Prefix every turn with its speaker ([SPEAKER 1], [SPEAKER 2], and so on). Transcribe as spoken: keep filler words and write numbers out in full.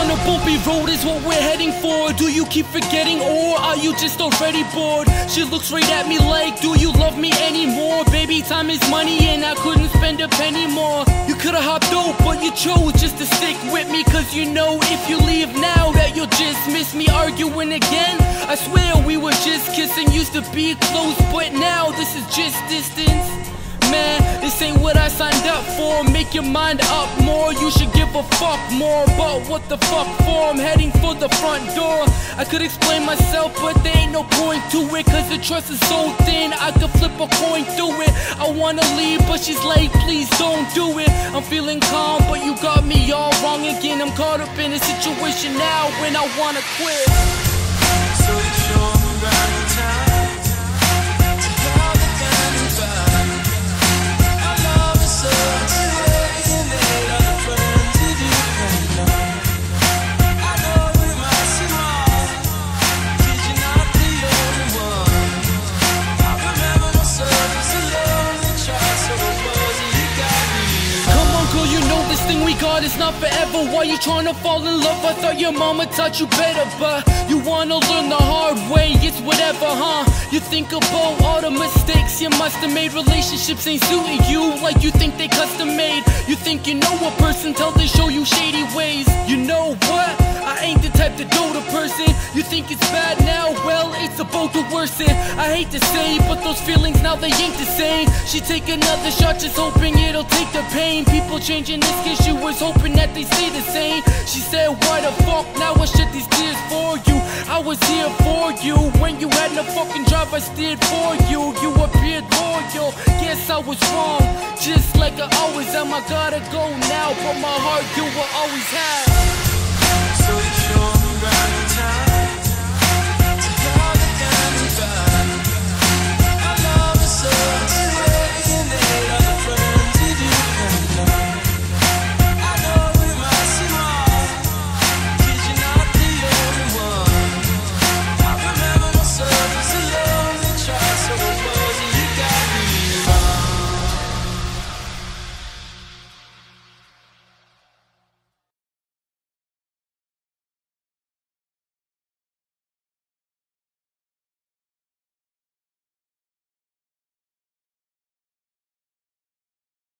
[SPEAKER 1] down a bumpy road is what we're heading for. Do you keep forgetting, or are you just already bored? She looks right at me like, do you love me anymore? Baby, time is money and I couldn't spend a penny more. You could've hopped out, but you chose just to stick with me, cause you know if you leave now that you'll just miss me arguing again. I swear we were just kissing, used to be close, but now this is just distance. Man, this ain't what I signed up for. Make your mind up more, you should give a fuck more. But what the fuck for? I'm heading for the front door. I could explain myself, but there ain't no point to it, cause the trust is so thin, I could flip a coin through it. I wanna leave, but she's like, please don't do it. I'm feeling calm, but you got me all wrong again. I'm caught up in a situation now when I wanna quit.
[SPEAKER 2] So you show me around the town.
[SPEAKER 1] God, it's not forever. Why you tryna fall in love? I thought your mama taught you better, but you wanna learn the hard way. It's whatever, huh? You think about all the mistakes you must have made. Relationships ain't suiting you like you think they custom made. You think you know a person till they show you shady ways. You know what? I ain't the type to do the person. You think it's bad now? Well, it's about to worsen. I hate to say, but those feelings now they ain't the same. She take another shot just hoping it'll take the pain. People changing this cause she was hoping that they stay the same. She said, why the fuck now I shed these tears for you? I was here for you. When you had no fucking drive, I steered for you. You appeared loyal. Guess I was wrong, just like I always am. I gotta go now, but my heart you will always have.